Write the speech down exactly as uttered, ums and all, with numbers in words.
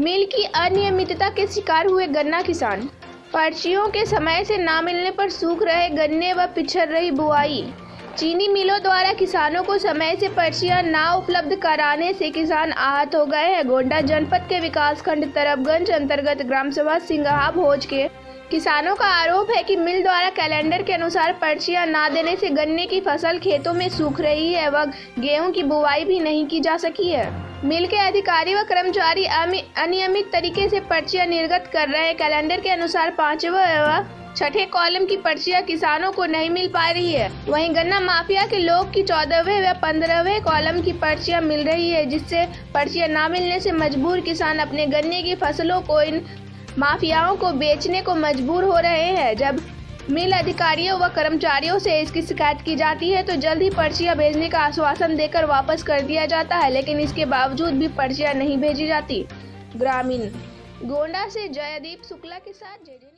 मिल की अनियमितता के शिकार हुए गन्ना किसान। पर्चियों के समय से ना मिलने पर सूख रहे गन्ने व पिछड़ रही बुआई। चीनी मिलों द्वारा किसानों को समय से पर्चियां ना उपलब्ध कराने से किसान आहत हो गए हैं। गोंडा जनपद के विकासखंड तरबगंज अंतर्गत ग्राम सभा सिंगहा भोज के किसानों का आरोप है कि मिल द्वारा कैलेंडर के अनुसार पर्चियां ना देने से गन्ने की फसल खेतों में सूख रही है व गेहूं की बुवाई भी नहीं की जा सकी है। मिल के अधिकारी व कर्मचारी अनियमित तरीके से पर्चियां निर्गत कर रहे हैं। कैलेंडर के अनुसार पांचवें व छठे कॉलम की पर्चियां किसानों को नहीं मिल पा रही है। वहीं गन्ना माफिया के लोग की चौदहवें व पंद्रहवें कॉलम की पर्चियां मिल रही है, जिससे पर्चियां न मिलने से मजबूर किसान अपने गन्ने की फसलों को इन माफियाओं को बेचने को मजबूर हो रहे हैं। जब मिल अधिकारियों व कर्मचारियों से इसकी शिकायत की जाती है तो जल्द ही पर्चियां भेजने का आश्वासन देकर वापस कर दिया जाता है, लेकिन इसके बावजूद भी पर्चियां नहीं भेजी जाती। ग्रामीण गोंडा से जयदीप शुक्ला के साथ जे